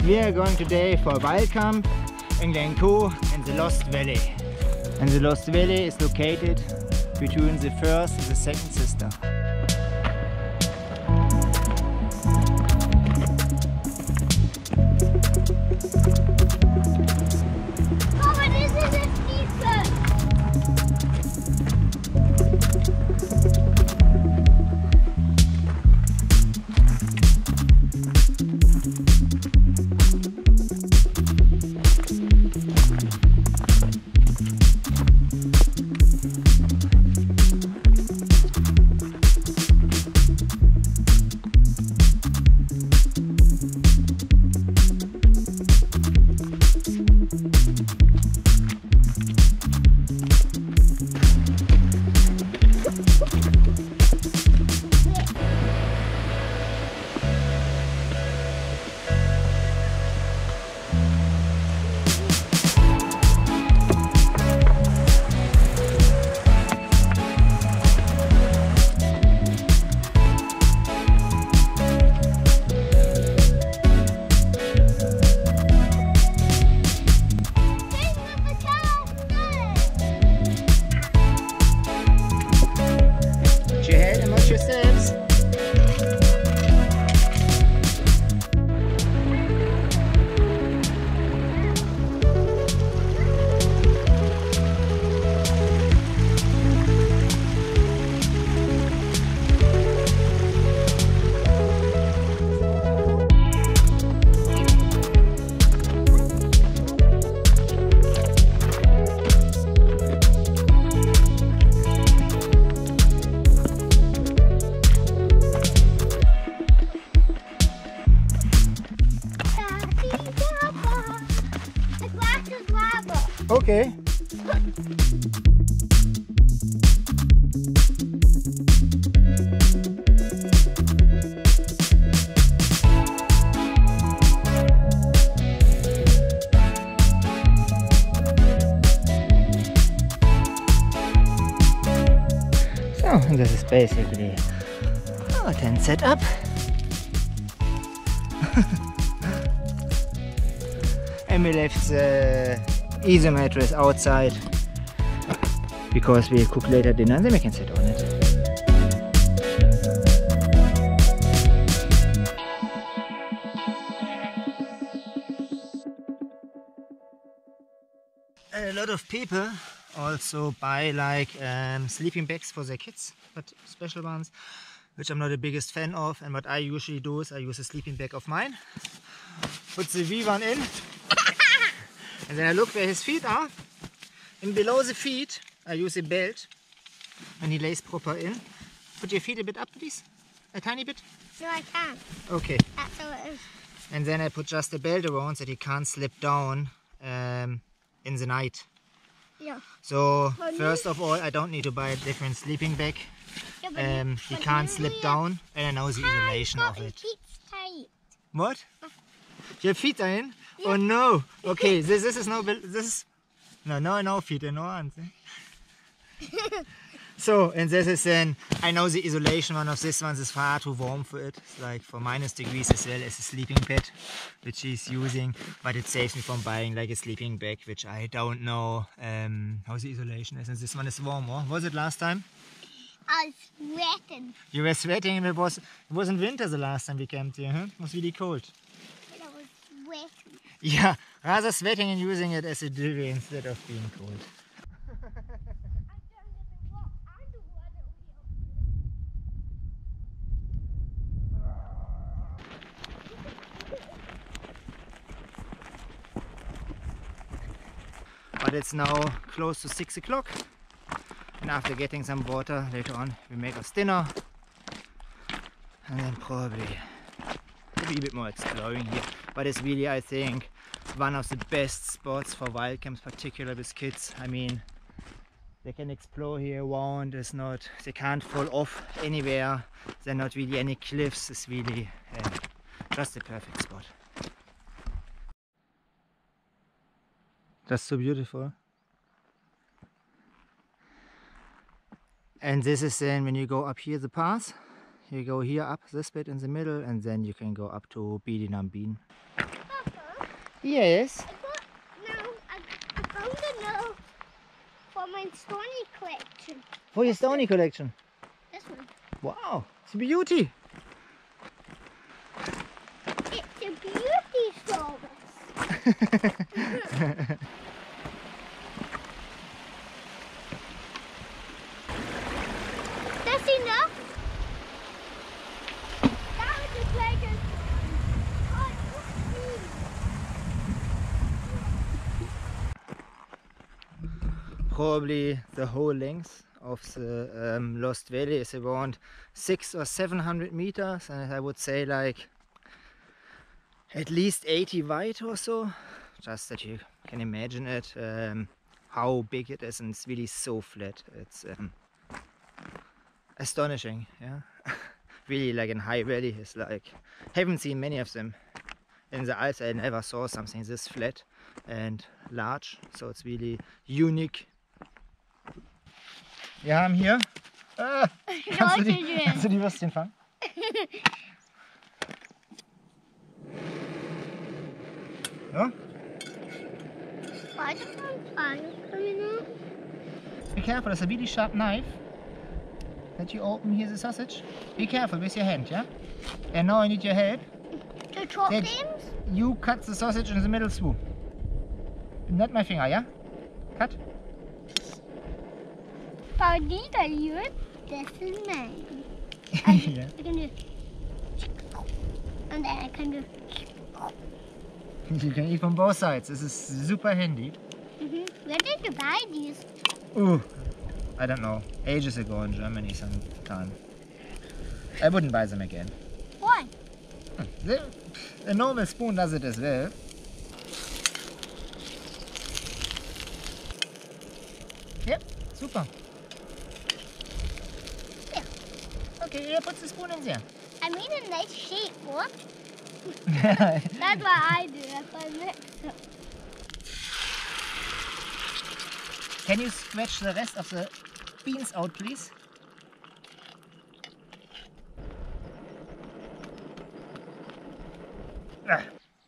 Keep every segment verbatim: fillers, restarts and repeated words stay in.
We are going today for a wild camp in Glencoe in the Lost Valley. And the Lost Valley is located between the first and the second sister. Okay. So, and this is basically our tent setup. And we left the easy mattress outside because we'll cook later dinner and then we can sit on it. And a lot of people also buy like um, sleeping bags for their kids, but special ones, which I'm not the biggest fan of. And what I usually do is I use a sleeping bag of mine, put the V one in, and then I look where his feet are, and below the feet I use a belt, and he lays proper in. Put your feet a bit up, please, a tiny bit. No, I can't. Okay. That's how it is. And then I put just a belt around so that he can't slip down um, in the night. Yeah. So first of all, I don't need to buy a different sleeping bag. Yeah, but Um, he but can't you slip have- down, and I know the How isolation got of his it. feet tight? What? Your feet are in? Oh no! Okay, this, this is no, this is, no, no, no feet in, no hands. eh? So, and this is then, I know the isolation one of this one is far too warm for it. It's like for minus degrees as well as a sleeping pad, which he's using, but it saves me from buying like a sleeping bag, which I don't know um, how the isolation is. And this one is warm, or was it last time? I was sweating. You were sweating and it was, it wasn't winter the last time we camped here, huh? It was really cold. But I was sweating. Yeah, rather sweating and using it as a duvet instead of being cold. But it's now close to six o'clock, and after getting some water later on we make us dinner, and then probably maybe a bit more exploring here. But it's really, I think, one of the best spots for wild camps, particularly with kids. I mean, they can explore here around. It's not, they can't fall off anywhere. There are not really any cliffs. It's really uh, just the perfect spot. That's so beautiful. And this is then when you go up here the path. You go here up this bit in the middle, and then you can go up to Bidi Nambin. Papa, Yes. I got now. I, I found a note for my Stony collection. For your Stony collection. This one. Wow, it's a beauty. It's a beauty service. That's enough. That was the pleasure. Oh, Probably the whole length of the um, Lost Valley is around six or seven hundred meters, and I would say like at least eighty wide or so. Just that you can imagine it, um, how big it is, and it's really so flat. It's um, astonishing, yeah. Really, like in High Valley, it's like haven't seen many of them. In the Alps, I never saw something this flat and large, so it's really unique. Wir haben hier. Ah, kannst, du die, kannst du die Würstchen fangen? Ja? Spider coming out. Be careful, that's a really sharp knife that you open here the sausage. Be careful with your hand, yeah? And now I need your help. To chop That them? you cut the sausage in the middle through. Not my finger, yeah? Cut. But these are yours. This is mine. Yeah. I can do. And then I can do. You can eat from both sides. This is super handy. Mm-hmm. Where did you buy these? Ooh, I don't know. Ages ago in Germany sometime. I wouldn't buy them again. Why? The, a normal spoon does it as well. Yep, super. Yeah. Okay, here, put the spoon in there. I made a nice shape. What? That's what I do if I mix them. Can you scratch the rest of the beans out, please? Ah.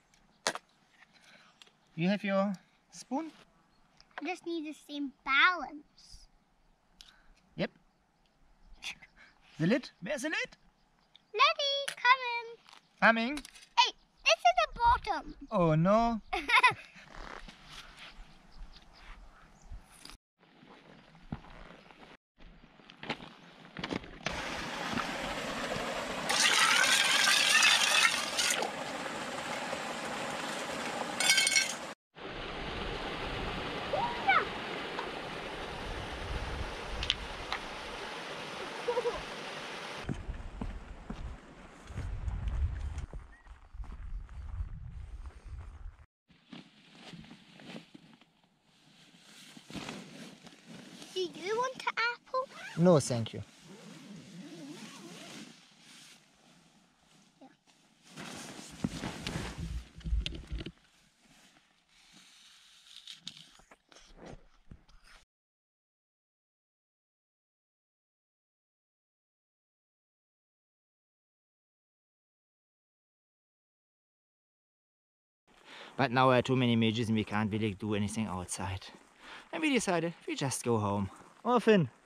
You have your spoon? I just need the same balance. Yep. The lid? Where's the lid? Letty, come in. Coming. Hey, this is the bottom. Oh no. Do you want an apple? No, thank you. Yeah. But now there are too many midges and we can't really do anything outside. And we decided we just go home. Oh, Finn.